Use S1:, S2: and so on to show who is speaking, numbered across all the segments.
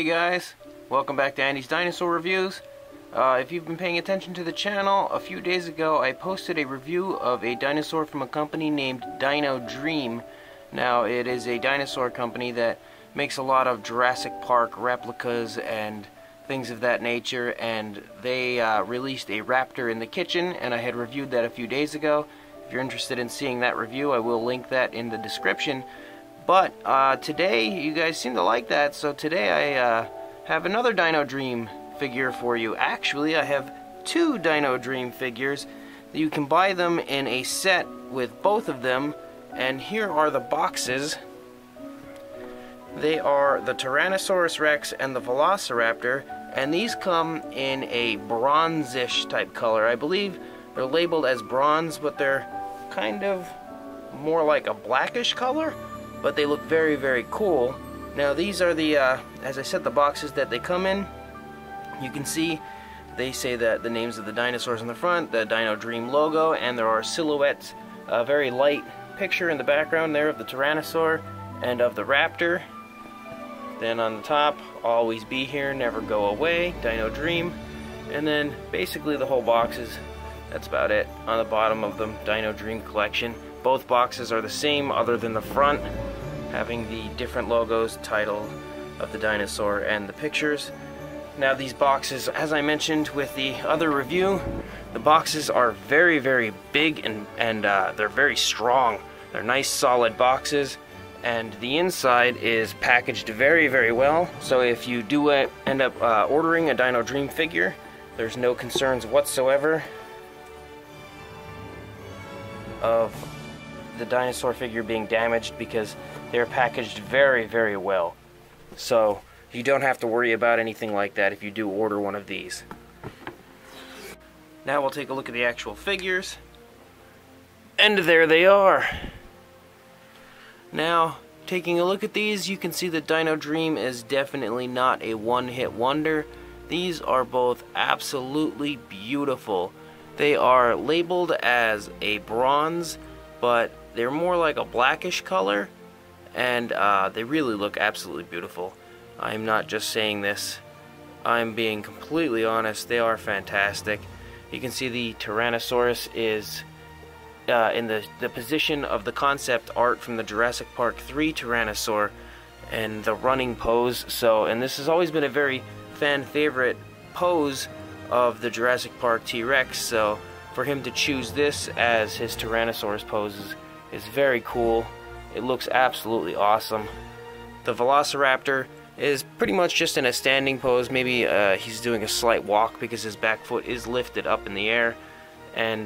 S1: Hey guys, welcome back to Andy's Dinosaur Reviews. If you've been paying attention to the channel, a few days ago I posted a review of a dinosaur from a company named Dino Dream. Now, it is a dinosaur company that makes a lot of Jurassic Park replicas and things of that nature, and they released a raptor in the kitchen, and I had reviewed that a few days ago. If you're interested in seeing that review, I will link that in the description. But today, you guys seem to like that, so today I have another Dino Dream figure for you. Actually, I have two Dino Dream figures. You can buy them in a set with both of them, and here are the boxes. They are the Tyrannosaurus Rex and the Velociraptor, and these come in a bronzish type color. I believe they're labeled as bronze, but they're kind of more like a blackish color, but they look very, very cool. Now, these are the, as I said, the boxes that they come in. You can see they say that the names of the dinosaurs in the front, the Dino Dream logo, and there are silhouettes, a very light picture in the background there of the Tyrannosaur and of the Raptor. Then on the top, always be here, never go away, Dino Dream. And then basically the whole box is, that's about it. On the bottom of the Dino Dream collection, both boxes are the same other than the front, having the different logos, title of the dinosaur, and the pictures. Now, these boxes, as I mentioned with the other review, the boxes are very, very big and they're very strong. They're nice, solid boxes, and the inside is packaged very, very well. So if you do end up ordering a Dino Dream figure, there's no concerns whatsoever of the dinosaur figure being damaged, because they're packaged very, very well. So you don't have to worry about anything like that if you do order one of these. Now we'll take a look at the actual figures. And there they are. Now, taking a look at these, you can see that Dino Dream is definitely not a one-hit wonder. These are both absolutely beautiful. They are labeled as a bronze, but they're more like a blackish color, and they really look absolutely beautiful. I'm not just saying this, I'm being completely honest. They are fantastic. You can see the Tyrannosaurus is in the position of the concept art from the Jurassic Park 3 Tyrannosaur and the running pose. So, and this has always been a very fan favorite pose of the Jurassic Park T-Rex, so for him to choose this as his Tyrannosaurus pose is very cool. It looks absolutely awesome. The Velociraptor is pretty much just in a standing pose. Maybe he's doing a slight walk because his back foot is lifted up in the air. And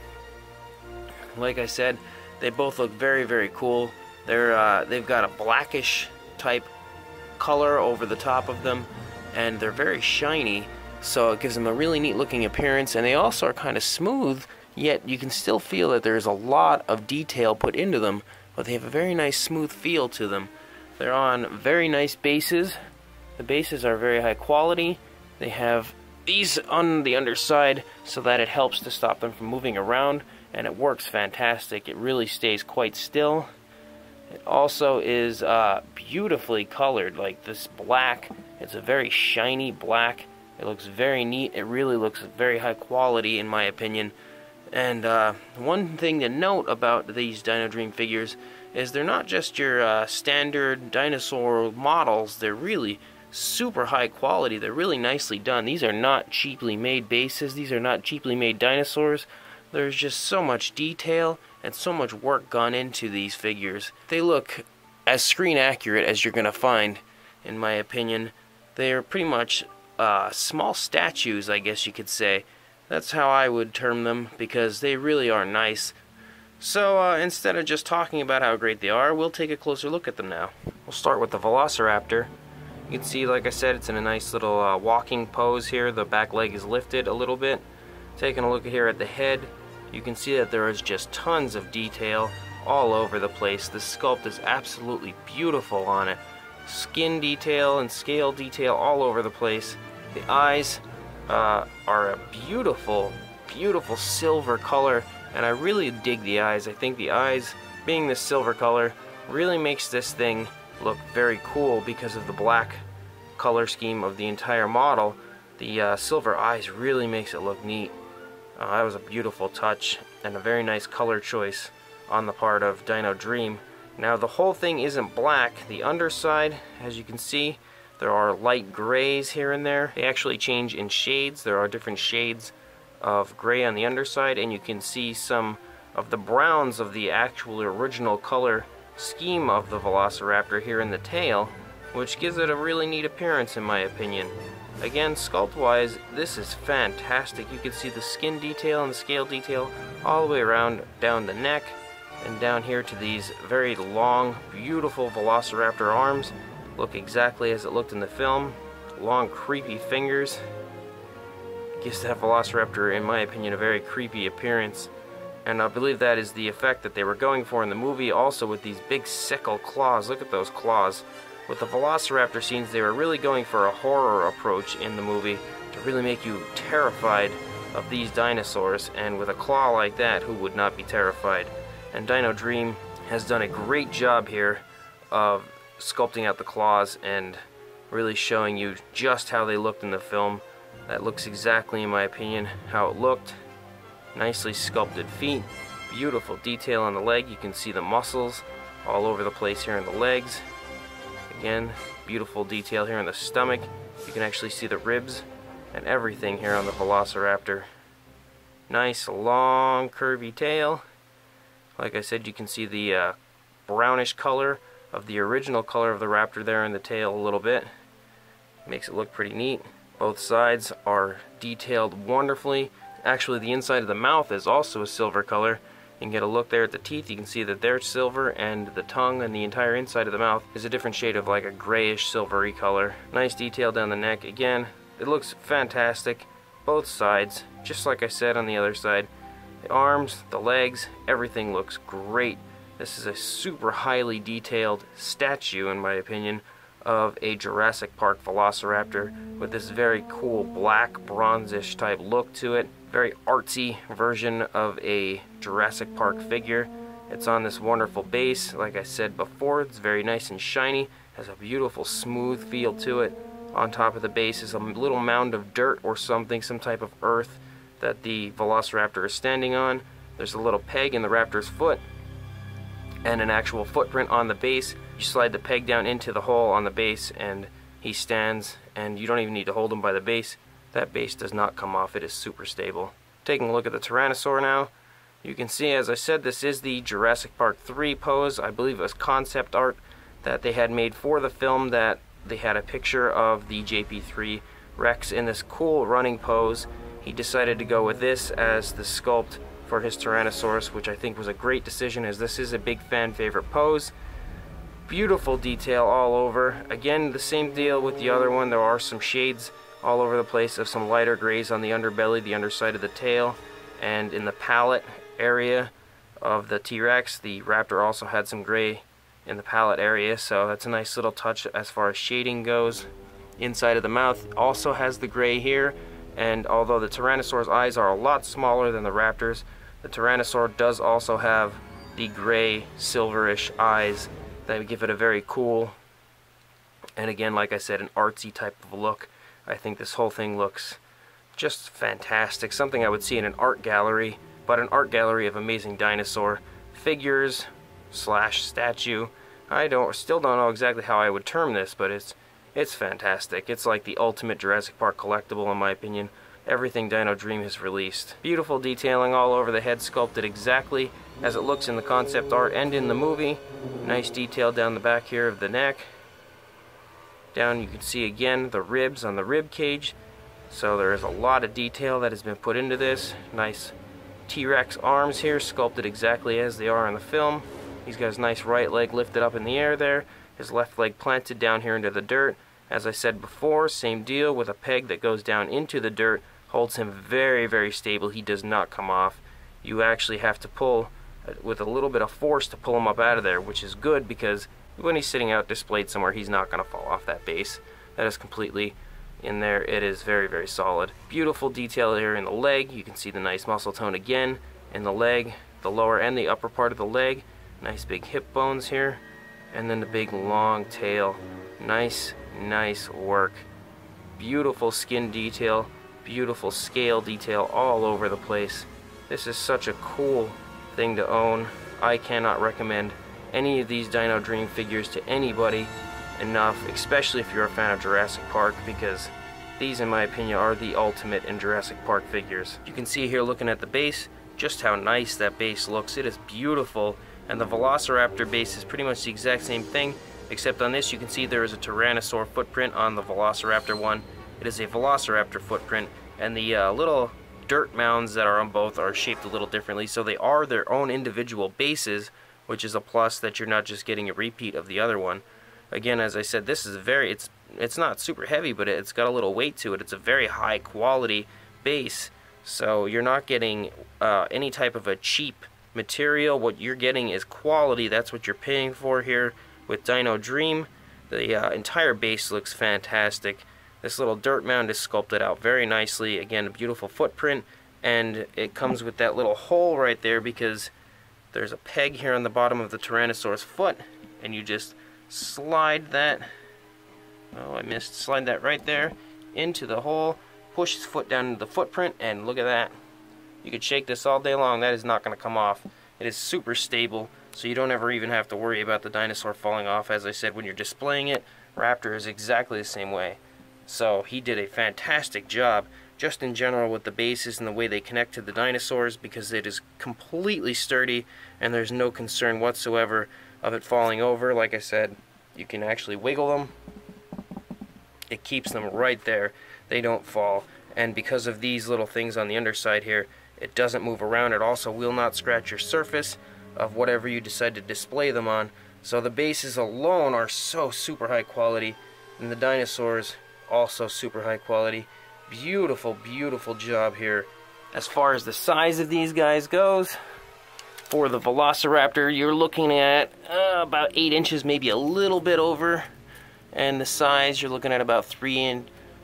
S1: like I said, they both look very, very cool. They've got a blackish type color over the top of them, and they're very shiny, so it gives them a really neat looking appearance. And they also are kind of smooth, yet you can still feel that there's a lot of detail put into them, but they have a very nice smooth feel to them. They're on very nice bases. The bases are very high quality. They have these on the underside so that it helps to stop them from moving around, and it works fantastic. It really stays quite still. It also is beautifully colored, like this black. It's a very shiny black. It looks very neat. It really looks very high quality in my opinion. And one thing to note about these Dino Dream figures is they're not just your standard dinosaur models. They're really super high quality. They're really nicely done. These are not cheaply made bases. These are not cheaply made dinosaurs. There's just so much detail and so much work gone into these figures. They look as screen accurate as you're going to find, in my opinion. They're pretty much small statues, I guess you could say. That's how I would term them, because they really are nice. So instead of just talking about how great they are, we'll take a closer look at them now. We'll start with the Velociraptor. You can see, like I said, it's in a nice little walking pose here. The back leg is lifted a little bit. Taking a look here at the head, you can see that there is just tons of detail all over the place. The sculpt is absolutely beautiful on it. Skin detail and scale detail all over the place. The eyes are a beautiful, beautiful silver color, and I really dig the eyes. I think the eyes, being this silver color, really makes this thing look very cool because of the black color scheme of the entire model, the silver eyes really makes it look neat. That was a beautiful touch and a very nice color choice on the part of Dino Dream. Now the whole thing isn't black. The underside, as you can see, there are light grays here and there. They actually change in shades. There are different shades of gray on the underside, and you can see some of the browns of the actual original color scheme of the Velociraptor here in the tail, which gives it a really neat appearance in my opinion. Again, sculpt wise, this is fantastic. You can see the skin detail and the scale detail all the way around down the neck and down here to these very long, beautiful Velociraptor arms. Look exactly as it looked in the film. Long, creepy fingers. Gives that Velociraptor, in my opinion, a very creepy appearance. And I believe that is the effect that they were going for in the movie, also with these big sickle claws. Look at those claws. With the Velociraptor scenes, they were really going for a horror approach in the movie to really make you terrified of these dinosaurs. And with a claw like that, who would not be terrified? And Dino Dream has done a great job here of sculpting out the claws and really showing you just how they looked in the film. That looks exactly, in my opinion, how it looked. Nicely sculpted feet, beautiful detail on the leg. You can see the muscles all over the place here in the legs. Again, beautiful detail here in the stomach. You can actually see the ribs and everything here on the Velociraptor. Nice long curvy tail. Like I said, you can see the brownish color of the original color of the raptor there in the tail a little bit. Makes it look pretty neat. Both sides are detailed wonderfully. Actually, the inside of the mouth is also a silver color. You can get a look there at the teeth. You can see that they're silver, and the tongue and the entire inside of the mouth is a different shade of like a grayish silvery color. Nice detail down the neck. Again, it looks fantastic. Both sides, just like I said on the other side. The arms, the legs, everything looks great. This is a super highly detailed statue, in my opinion, of a Jurassic Park Velociraptor with this very cool black bronzish type look to it. Very artsy version of a Jurassic Park figure. It's on this wonderful base. Like I said before, it's very nice and shiny. Has a beautiful smooth feel to it. On top of the base is a little mound of dirt or something, some type of earth that the Velociraptor is standing on. There's a little peg in the raptor's foot and an actual footprint on the base. You slide the peg down into the hole on the base and he stands, and you don't even need to hold him by the base. That base does not come off. It is super stable. Taking a look at the Tyrannosaur now, you can see, as I said, this is the Jurassic Park 3 pose. I believe it was concept art that they had made for the film, that they had a picture of the JP3 Rex in this cool running pose. He decided to go with this as the sculpt for his Tyrannosaurus, which I think was a great decision, as this is a big fan favorite pose. Beautiful detail all over. Again, the same deal with the other one. There are some shades all over the place of some lighter grays on the underbelly, the underside of the tail, and in the palate area of the T-Rex. The raptor also had some gray in the palate area, so that's a nice little touch as far as shading goes. Inside of the mouth also has the gray here, and although the Tyrannosaur's eyes are a lot smaller than the raptor's, the Tyrannosaur does also have the gray silverish eyes that give it a very cool, and again, like I said, an artsy type of look. I think this whole thing looks just fantastic. Something I would see in an art gallery, but an art gallery of amazing dinosaur figures slash statue. Still don't know exactly how I would term this, but it's fantastic. It's like the ultimate Jurassic Park collectible, in my opinion. Everything Dino Dream has released. Beautiful detailing all over the head, sculpted exactly as it looks in the concept art and in the movie. Nice detail down the back here of the neck. Down you can see again the ribs on the rib cage. So there is a lot of detail that has been put into this. Nice T-Rex arms here, sculpted exactly as they are in the film. He's got his nice right leg lifted up in the air there. His left leg planted down here into the dirt. As I said before, same deal with a peg that goes down into the dirt. Holds him very, very stable. He does not come off. You actually have to pull with a little bit of force to pull him up out of there, which is good because when he's sitting out displayed somewhere, he's not going to fall off that base. That is completely in there. It is very, very solid. Beautiful detail here in the leg. You can see the nice muscle tone again in the leg, the lower and the upper part of the leg. Nice big hip bones here, and then the big long tail. Nice nice work. Beautiful skin detail, beautiful scale detail all over the place. This is such a cool thing to own. I cannot recommend any of these Dino Dream figures to anybody enough, especially if you're a fan of Jurassic Park, because these, in my opinion, are the ultimate in Jurassic Park figures. You can see here, looking at the base, just how nice that base looks. It is beautiful, and the Velociraptor base is pretty much the exact same thing, except on this you can see there is a Tyrannosaur footprint on the Velociraptor one. It is a Velociraptor footprint, and the little dirt mounds that are on both are shaped a little differently, so they are their own individual bases, which is a plus that you're not just getting a repeat of the other one. Again, as I said, this is it's not super heavy, but it's got a little weight to it. It's a very high quality base, so you're not getting any type of a cheap material. What you're getting is quality. That's what you're paying for here with Dino Dream. The entire base looks fantastic. This little dirt mound is sculpted out very nicely. Again, a beautiful footprint, and it comes with that little hole right there because there's a peg here on the bottom of the Tyrannosaurus foot, and you just slide that, slide that right there into the hole, push his foot down into the footprint, and look at that. You could shake this all day long, that is not going to come off. It is super stable, so you don't ever even have to worry about the dinosaur falling off. As I said, when you're displaying it, Raptor is exactly the same way. So he did a fantastic job just in general with the bases and the way they connect to the dinosaurs, because it is completely sturdy and there's no concern whatsoever of it falling over. Like I said, you can actually wiggle them. It keeps them right there. They don't fall. And because of these little things on the underside here, it doesn't move around. It also will not scratch your surface of whatever you decide to display them on. So the bases alone are so super high quality, and the dinosaurs also super high quality. Beautiful, beautiful job here. As far as the size of these guys goes, for the Velociraptor, you're looking at about 8 inches, maybe a little bit over, and the size you're looking at about 3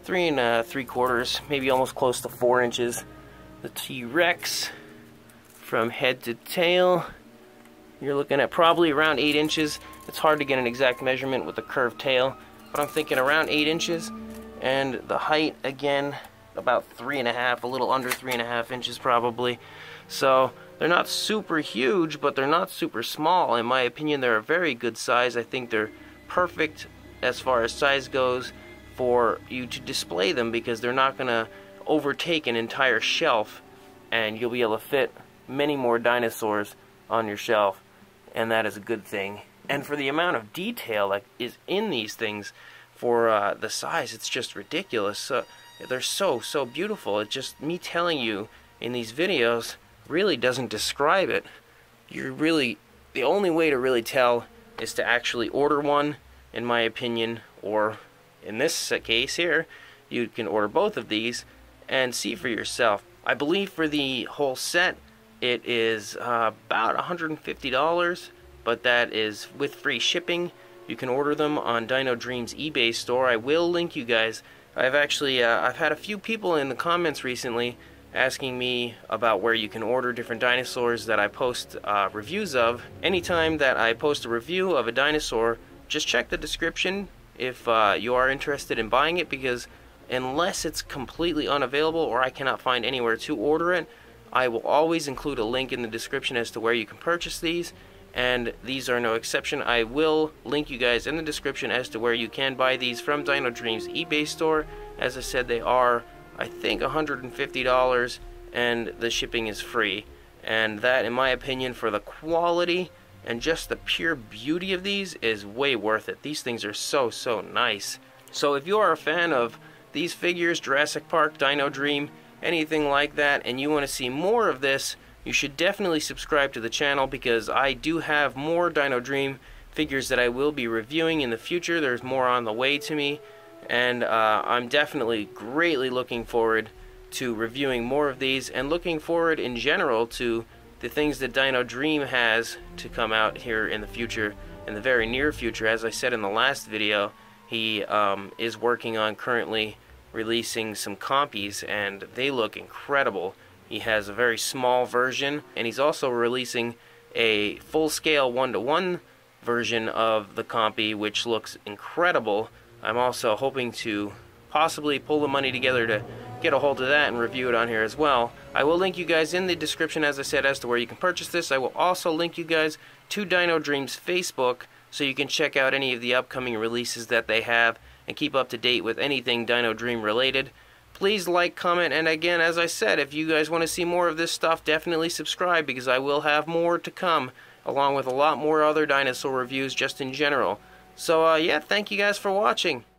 S1: 3/4, maybe almost close to 4 inches. The T-Rex, from head to tail, you're looking at probably around 8 inches. It's hard to get an exact measurement with the curved tail, but I'm thinking around 8 inches. And the height, again, about 3.5, a little under 3.5 inches probably. So they're not super huge, but they're not super small. In my opinion, they're a very good size. I think they're perfect as far as size goes for you to display them, because they're not going to overtake an entire shelf, and you'll be able to fit many more dinosaurs on your shelf, and that is a good thing. And for the amount of detail that is in these things, for the size, it's just ridiculous. So they're so beautiful. It's just me telling you in these videos really doesn't describe it. The only way to really tell is to actually order one, in my opinion, or in this case here, you can order both of these and see for yourself. I believe for the whole set it is about $150, but that is with free shipping. You can order them on Dino Dream's eBay store. I will link you guys. I've actually I've had a few people in the comments recently asking me about where you can order different dinosaurs that I post reviews of. Anytime that I post a review of a dinosaur, just check the description if you are interested in buying it, because unless it's completely unavailable or I cannot find anywhere to order it, I will always include a link in the description as to where you can purchase these, and these are no exception. I will link you guys in the description as to where you can buy these from Dino Dream's eBay store. As I said, they are, I think, $150, and the shipping is free. And that, in my opinion, for the quality and just the pure beauty of these, is way worth it. These things are so nice. So if you are a fan of these figures, Jurassic Park, Dino Dream, anything like that, and you want to see more of this, you should definitely subscribe to the channel, because I do have more Dino Dream figures that I will be reviewing in the future. There's more on the way to me, and I'm definitely greatly looking forward to reviewing more of these, and looking forward in general to the things that Dino Dream has to come out here in the future, in the very near future. As I said in the last video, he is working on currently releasing some compies, and they look incredible. He has a very small version, and he's also releasing a full-scale 1-to-1 version of the compy, which looks incredible. I'm also hoping to possibly pull the money together to get a hold of that and review it on here as well. I will link you guys in the description, as I said, as to where you can purchase this. I will also link you guys to Dino Dream's Facebook so you can check out any of the upcoming releases that they have and keep up to date with anything Dino Dream related. Please like, comment, and again, as I said, if you guys want to see more of this stuff, definitely subscribe, because I will have more to come, along with a lot more other dinosaur reviews just in general. So yeah, thank you guys for watching.